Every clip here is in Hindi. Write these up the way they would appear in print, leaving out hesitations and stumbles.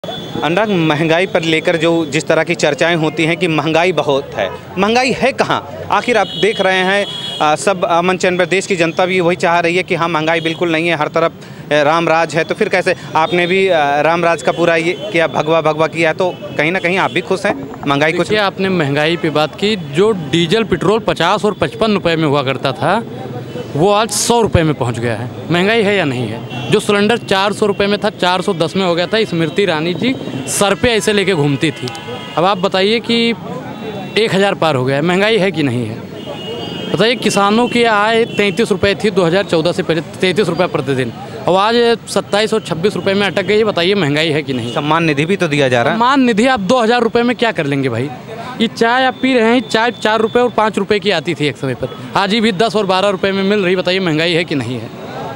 अनुराग, महंगाई पर लेकर जो जिस तरह की चर्चाएं होती हैं कि महंगाई बहुत है, महंगाई है कहाँ? आखिर आप देख रहे हैं सब अमन चैन पर देश की जनता भी वही चाह रही है कि हाँ, महंगाई बिल्कुल नहीं है, हर तरफ राम राज है। तो फिर कैसे आपने भी राम राज का पूरा ये किया, भगवा भगवा किया, तो कहीं ना कहीं आप भी खुश हैं? महंगाई कुछ आपने महंगाई पे बात की, जो डीजल पेट्रोल 50 और 55 रुपये में हुआ करता था वो आज 100 रुपये में पहुंच गया है। महंगाई है या नहीं है? जो सिलेंडर 400 रुपये में था 410 में हो गया था। स्मृति ईरानी जी सर पे ऐसे लेके घूमती थी। अब आप बताइए कि 1000 पार हो गया है। महंगाई है कि नहीं है? बताइए, किसानों की आय 33 रुपये थी 2014 से पहले, 33 रुपये प्रतिदिन, और आज 27 और 26 रुपये में अटक गई। बताइए महंगाई है कि नहीं? सम्मान निधि भी तो दिया जा रहा है। सम्मान निधि आप 2000 रुपये में क्या कर लेंगे भाई? ये चाय आप पी रहे हैं, चाय 4 रुपये और 5 रुपये की आती थी एक समय पर, आज ही भी 10 और 12 रुपये में मिल रही। बताइए महंगाई है कि नहीं है?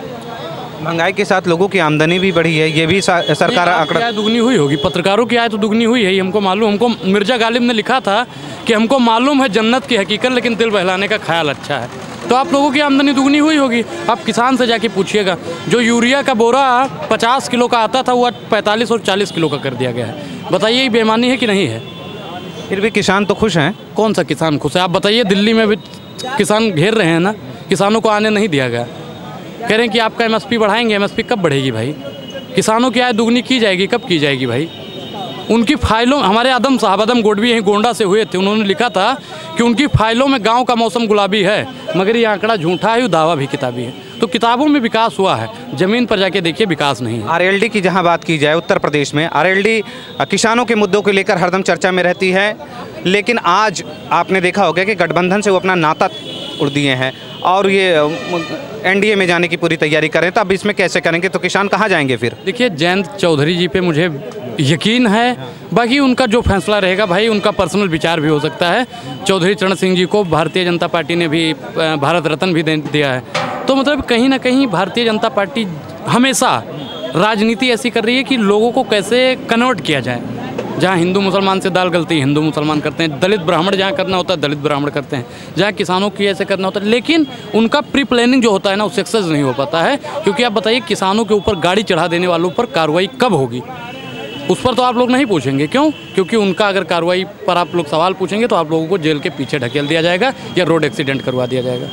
महंगाई के साथ लोगों की आमदनी भी बढ़ी है, ये भी सरकार आंकड़ा दुगनी हुई होगी। पत्रकारों की आय तो दुगनी हुई है, हमको मालूम। हमको मिर्जा गालिब ने लिखा था कि हमको मालूम है जन्नत की हकीकत, लेकिन दिल बहलाने का ख्याल अच्छा है। तो आप लोगों की आमदनी दुगनी हुई होगी। आप किसान से जाके पूछिएगा, जो यूरिया का बोरा 50 किलो का आता था वो 45 और 40 किलो का कर दिया गया है। बताइए ये बेईमानी है कि नहीं है? फिर भी किसान तो खुश हैं। कौन सा किसान खुश है? आप बताइए, दिल्ली में भी किसान घेर रहे हैं ना, किसानों को आने नहीं दिया गया। कह रहे हैं कि आपका MSP बढ़ाएंगे। MSP कब बढ़ेगी भाई? किसानों की आय दुगनी की जाएगी, कब की जाएगी भाई? उनकी फाइलों, हमारे आदम साहब आदम गोडवी यहीं गोंडा से हुए थे, उन्होंने लिखा था कि उनकी फाइलों में गांव का मौसम गुलाबी है, मगर ये आंकड़ा झूठा है, दावा भी किताबी है। तो किताबों में विकास हुआ है, ज़मीन पर जाके देखिए विकास नहीं है। RLD की जहां बात की जाए, उत्तर प्रदेश में RLD किसानों के मुद्दों को लेकर हरदम चर्चा में रहती है, लेकिन आज आपने देखा होगा कि गठबंधन से वो अपना नाता उड़ दिए हैं और ये NDA में जाने की पूरी तैयारी करें। तो अब इसमें कैसे करेंगे? तो किसान कहाँ जाएंगे फिर? देखिए, जयंत चौधरी जी पे मुझे यकीन है, बाकी उनका जो फैसला रहेगा भाई, उनका पर्सनल विचार भी हो सकता है। चौधरी चरण सिंह जी को भारतीय जनता पार्टी ने भी भारत रत्न भी दे दिया है। तो मतलब कहीं ना कहीं भारतीय जनता पार्टी हमेशा राजनीति ऐसी कर रही है कि लोगों को कैसे कन्वर्ट किया जाए। जहाँ हिंदू मुसलमान से दाल गलती हिंदू मुसलमान करते हैं, दलित ब्राह्मण जहाँ करना होता है दलित ब्राह्मण करते हैं, जहाँ किसानों की ऐसे करना होता है। लेकिन उनका प्री प्लानिंग जो होता है ना, वो सक्सेस नहीं हो पाता है। क्योंकि आप बताइए, किसानों के ऊपर गाड़ी चढ़ा देने वालों पर कार्रवाई कब होगी? उस पर तो आप लोग नहीं पूछेंगे। क्यों? क्योंकि उनका अगर कार्रवाई पर आप लोग सवाल पूछेंगे तो आप लोगों को जेल के पीछे ढकेल दिया जाएगा या रोड एक्सीडेंट करवा दिया जाएगा।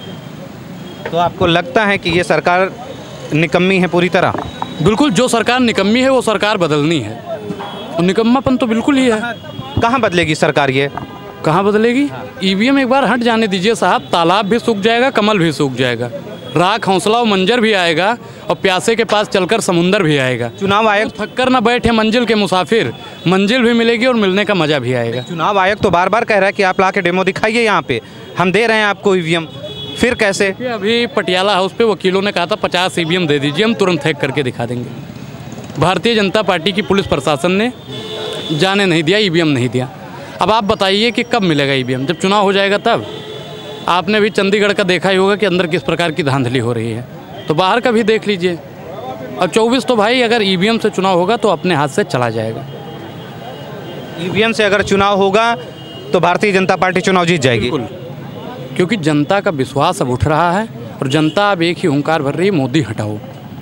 तो आपको लगता है कि ये सरकार निकम्मी है पूरी तरह? बिल्कुल, जो सरकार निकम्मी है वो सरकार बदलनी है। निकम्मापन तो बिल्कुल ही है। कहाँ बदलेगी सरकार? ये कहाँ बदलेगी? EVM एक बार हट जाने दीजिए साहब, तालाब भी सूख जाएगा, कमल भी सूख जाएगा, राख हौसला और मंजर भी आएगा, और प्यासे के पास चलकर समुंदर भी आएगा। चुनाव आयोग थक कर न बैठे मंजिल के मुसाफिर, मंजिल भी मिलेगी और मिलने का मजा भी आएगा। चुनाव आयोग तो बार बार कह रहा है कि आप ला के डेमो दिखाइए, यहाँ पे हम दे रहे हैं आपको EVM। फिर कैसे? अभी पटियाला हाउस पे वकीलों ने कहा था 50 EVM दे दीजिए, हम तुरंत हैक करके दिखा देंगे। भारतीय जनता पार्टी की पुलिस प्रशासन ने जाने नहीं दिया, EVM नहीं दिया। अब आप बताइए कि कब मिलेगा EVM? जब चुनाव हो जाएगा तब। आपने भी चंडीगढ़ का देखा ही होगा कि अंदर किस प्रकार की धांधली हो रही है, तो बाहर का भी देख लीजिए। अब 24 तो भाई अगर EVM से चुनाव होगा तो अपने हाथ से चला जाएगा। EVM से अगर चुनाव होगा तो भारतीय जनता पार्टी चुनाव जीत जाएगी। बिल्कुल, क्योंकि जनता का विश्वास अब उठ रहा है और जनता अब एक ही हुंकार भर रही है, मोदी हटाओ,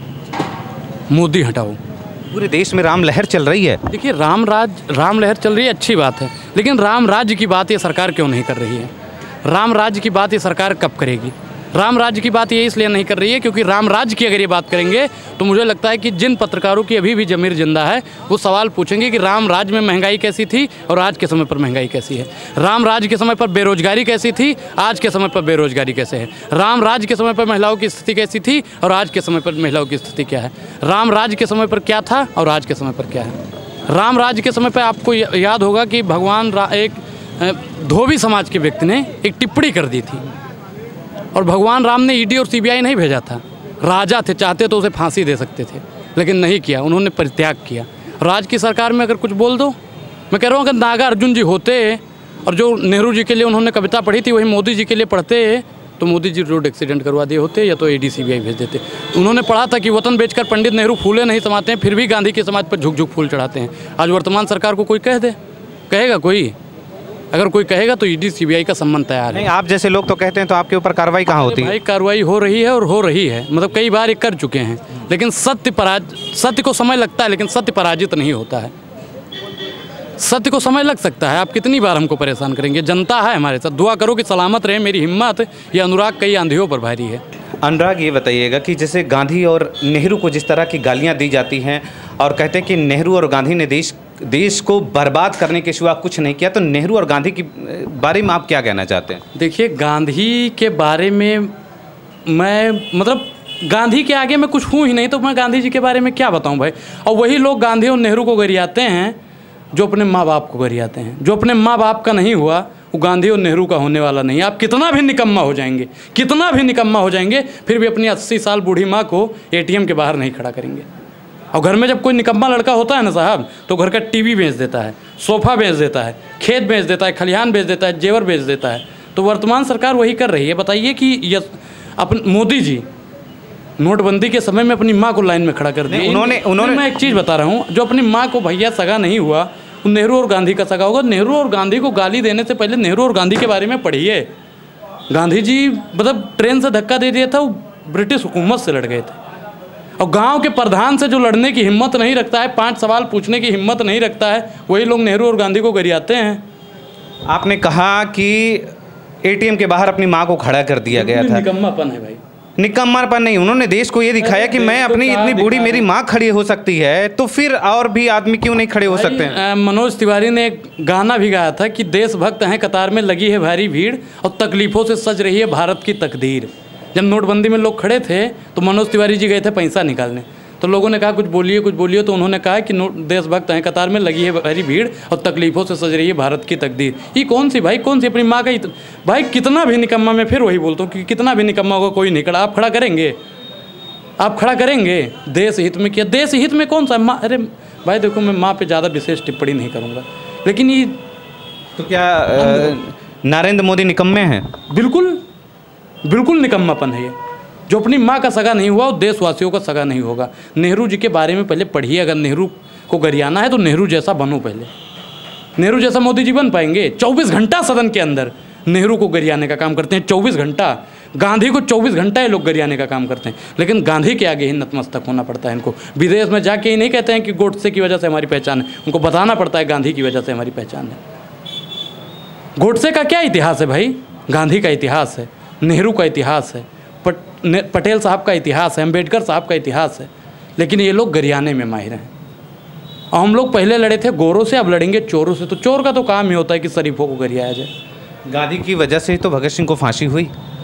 मोदी हटाओ। पूरे देश में राम लहर चल रही है। देखिए, राम लहर चल रही है, अच्छी बात है, लेकिन राम राज्य की बात ये सरकार क्यों नहीं कर रही है? राम राज्य की बात ये सरकार कब करेगी? राम राज्य की बात ये इसलिए नहीं कर रही है क्योंकि राम राज्य की अगर ये बात करेंगे तो मुझे लगता है कि जिन पत्रकारों की अभी भी ज़मीर जिंदा है वो सवाल पूछेंगे कि राम राज्य में महंगाई कैसी थी और आज के समय पर महंगाई कैसी है। राम राज्य के समय पर बेरोजगारी कैसी थी, आज के समय पर बेरोजगारी कैसे है। राम राज्य के समय पर महिलाओं की स्थिति कैसी थी और आज के समय पर महिलाओं की स्थिति क्या है। राम राज्य के समय पर क्या था और आज के समय पर क्या है। राम राज्य के समय पर आपको याद होगा कि भगवान एक धोबी समाज के व्यक्ति ने एक टिप्पणी कर दी थी और भगवान राम ने ED और CBI नहीं भेजा था। राजा थे, चाहते तो उसे फांसी दे सकते थे, लेकिन नहीं किया, उन्होंने परित्याग किया। राज की सरकार में अगर कुछ बोल दो, मैं कह रहा हूँ अगर नागार्जुन जी होते और जो नेहरू जी के लिए उन्होंने कविता पढ़ी थी वही मोदी जी के लिए पढ़ते तो मोदी जी रोड एक्सीडेंट करवा दिए होते या तो ED CBI भेज देते। उन्होंने पढ़ा था कि वतन बेचकर पंडित नेहरू फूले नहीं समाते हैं, फिर भी गांधी के समाज पर झुक झुक फूल चढ़ाते हैं। आज वर्तमान सरकार को कोई कह दे, कहेगा कोई? अगर कोई कहेगा तो ED CBI का संबंध तैयार है। नहीं, आप जैसे लोग तो कहते हैं, तो आपके ऊपर कार्रवाई कहाँ होती है? भाई कार्रवाई हो रही है और हो रही है, मतलब कई बार ये कर चुके हैं, लेकिन सत्य को समय लगता है, लेकिन सत्य पराजित नहीं होता है। सत्य को समय लग सकता है, आप कितनी बार हमको परेशान करेंगे, जनता है हमारे साथ। दुआ करो कि सलामत रहे मेरी हिम्मत, ये अनुराग कई आंधियों पर भारी है। अनुराग, ये बताइएगा कि जैसे गांधी और नेहरू को जिस तरह की गालियां दी जाती हैं और कहते हैं कि नेहरू और गांधी ने देश को बर्बाद करने के सिवा कुछ नहीं किया, तो नेहरू और गांधी के बारे में आप क्या कहना चाहते हैं? देखिए, गांधी के बारे में मैं मतलब गांधी के आगे मैं कुछ हूँ ही नहीं, तो मैं गांधी जी के बारे में क्या बताऊँ भाई। और वही लोग गांधी और नेहरू को गरियाते हैं जो अपने माँ बाप को गरियाते हैं। जो अपने माँ बाप का नहीं हुआ वो गांधी और नेहरू का होने वाला नहीं। आप कितना भी निकम्मा हो जाएंगे, कितना भी निकम्मा हो जाएंगे, फिर भी अपनी 80 साल बूढ़ी माँ को ATM के बाहर नहीं खड़ा करेंगे। और घर में जब कोई निकम्मा लड़का होता है ना साहब, तो घर का टीवी बेच देता है, सोफ़ा बेच देता है, खेत बेच देता है, खलिहान बेच देता है, जेवर बेच देता है। तो वर्तमान सरकार वही कर रही है। बताइए कि मोदी जी नोटबंदी के समय में अपनी माँ को लाइन में खड़ा कर दिया। उन्होंने मैं एक चीज़ बता रहा हूँ, जो अपनी माँ को भैया सगा नहीं हुआ, वो नेहरू और गांधी का सगा होगा। नेहरू और गांधी को गाली देने से पहले नेहरू और गांधी के बारे में पढ़िए। गांधी जी मतलब ट्रेन से धक्का दे दिया था, वो ब्रिटिश हुकूमत से लड़ गए थे। और गांव के प्रधान से जो लड़ने की हिम्मत नहीं रखता है, 5 सवाल पूछने की हिम्मत नहीं रखता है, वही लोग नेहरू और गांधी को गरियाते हैं। आपने कहा कि ATM के बाहर अपनी माँ को खड़ा कर दिया गया था। निकम्मापन है भाई, निकम्मापन नहीं। उन्होंने देश को ये दिखाया कि मैं अपनी इतनी बूढ़ी मेरी माँ खड़ी हो सकती है, तो फिर और भी आदमी क्यों नहीं खड़े हो सकते हैं? मनोज तिवारी ने एक गाना भी गाया था कि देशभक्त हैं कतार में लगी है भारी भीड़ और तकलीफ़ों से सज रही है भारत की तकदीर। जब नोटबंदी में लोग खड़े थे तो मनोज तिवारी जी गए थे पैसा निकालने, तो लोगों ने कहा कुछ बोलिए, तो उन्होंने कहा कि देशभक्त हैं कतार में लगी है भारी भीड़ और तकलीफ़ों से सज रही है भारत की तकदीर। ये कौन सी भाई, कौन सी अपनी माँ का भाई, कितना भी निकम्मा, मैं फिर वही बोलता हूँ कि कितना भी निकम्मा होगा कोई नहीं खड़ा। आप खड़ा करेंगे, आप खड़ा करेंगे देश हित में किया। देश हित में कौन सा माँ? अरे भाई देखो, मैं माँ पे ज़्यादा विशेष टिप्पणी नहीं करूँगा, लेकिन ये तो क्या नरेंद्र मोदी निकम्मे हैं? बिल्कुल निकम्मापन है ये। जो अपनी माँ का सगा नहीं हुआ वो देशवासियों का सगा नहीं होगा। नेहरू जी के बारे में पहले पढ़िए। अगर नेहरू को गरियाना है तो नेहरू जैसा बनो पहले। नेहरू जैसा मोदी जी बन पाएंगे? 24 घंटा सदन के अंदर नेहरू को गरियाने का काम करते हैं, 24 घंटा। गांधी को 24 घंटा ये लोग गरियाने का काम करते हैं, लेकिन गांधी के आगे ही नतमस्तक होना पड़ता है इनको। विदेश में जाके ही नहीं कहते हैं कि गोडसे की वजह से हमारी पहचान है, उनको बताना पड़ता है गांधी की वजह से हमारी पहचान है। गोडसे का क्या इतिहास है भाई? गांधी का इतिहास है, नेहरू का इतिहास है, पटेल साहब का इतिहास है, अम्बेडकर साहब का इतिहास है, लेकिन ये लोग गरियाने में माहिर हैं। और हम लोग पहले लड़े थे गोरों से, अब लड़ेंगे चोरों से। तो चोर का तो काम ही होता है कि शरीफों को गरियाया जाए। गांधी की वजह से ही तो भगत सिंह को फांसी हुई।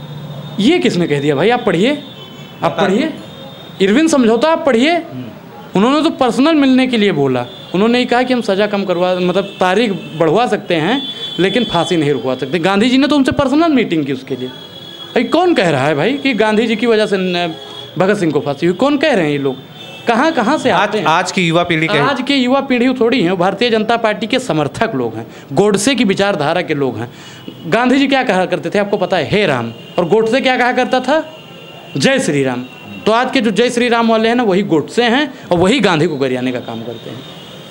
ये किसने कह दिया भाई? आप पढ़िए, आप पढ़िए इरविन समझौता, आप पढ़िए। उन्होंने तो पर्सनल मिलने के लिए बोला। उन्होंने ही कहा कि हम सज़ा कम करवा, मतलब तारीख बढ़वा सकते हैं, लेकिन फांसी नहीं रुकवा सकते। गांधी जी ने तो उनसे पर्सनल मीटिंग की उसके लिए। भाई कौन कह रहा है भाई कि गांधी जी की वजह से भगत सिंह को फांसी हुई? कौन कह रहे हैं ये लोग? कहाँ से आते हैं? आज की युवा पीढ़ी, आज के युवा पीढ़ी थोड़ी है, भारतीय जनता पार्टी के समर्थक लोग हैं, गोडसे की विचारधारा के लोग हैं। गांधी जी क्या कहा करते थे आपको पता है? हे राम। और गोडसे क्या कहा करता था? जय श्री राम। तो आज के जो जय श्री राम वाले हैं ना, वही गोडसे हैं और वही गांधी को गरियाने का काम करते हैं।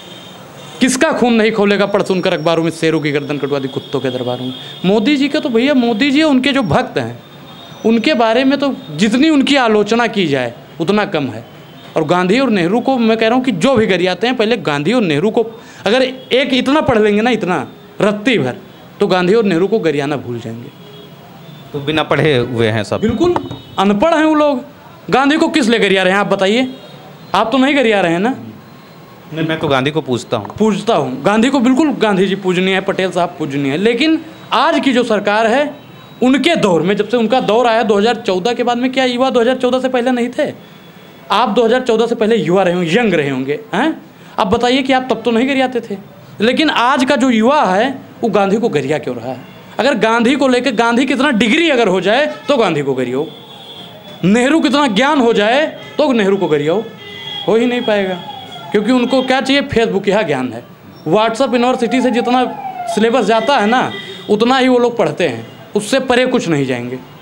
किसका खून नहीं खोलेगा पढ़ सुनकर अखबारों में, शेरों की गर्दन कटवा दी कुत्तों के दरबारों में। मोदी जी का तो भैया, मोदी जी उनके जो भक्त हैं उनके बारे में तो जितनी उनकी आलोचना की जाए उतना कम है। और गांधी और नेहरू को मैं कह रहा हूँ कि जो भी गरियाते हैं, पहले गांधी और नेहरू को अगर एक इतना पढ़ लेंगे ना, इतना रत्ती भर, तो गांधी और नेहरू को गरियाना भूल जाएंगे। तो बिना पढ़े हुए हैं सब, बिल्कुल अनपढ़ हैं वो लोग। गांधी को किस लिए गरिया रहे हैं आप बताइए? आप तो नहीं गरिया रहे हैं ना? नहीं, मैं तो गांधी को पूछता हूँ। गांधी को बिल्कुल, गांधी जी पूजनीय है, पटेल साहब पूजनीय है, लेकिन आज की जो सरकार है उनके दौर में, जब से उनका दौर आया 2014 के बाद में, क्या युवा 2014 से पहले नहीं थे? आप 2014 से पहले युवा रहे होंगे, यंग रहे होंगे हैं? अब बताइए कि आप तब तो नहीं गरियाते थे। लेकिन आज का जो युवा है वो गांधी को गरिया क्यों रहा है? अगर गांधी को लेकर, गांधी कितना डिग्री अगर हो जाए तो गांधी को गरियाओ, नेहरू कितना ज्ञान हो जाए तो नेहरू को गरियाओ, हो ही नहीं पाएगा। क्योंकि उनको क्या चाहिए? फेसबुक यह ज्ञान है। व्हाट्सअप यूनिवर्सिटी से जितना सिलेबस जाता है ना, उतना ही वो लोग पढ़ते हैं, उससे परे कुछ नहीं जाएंगे।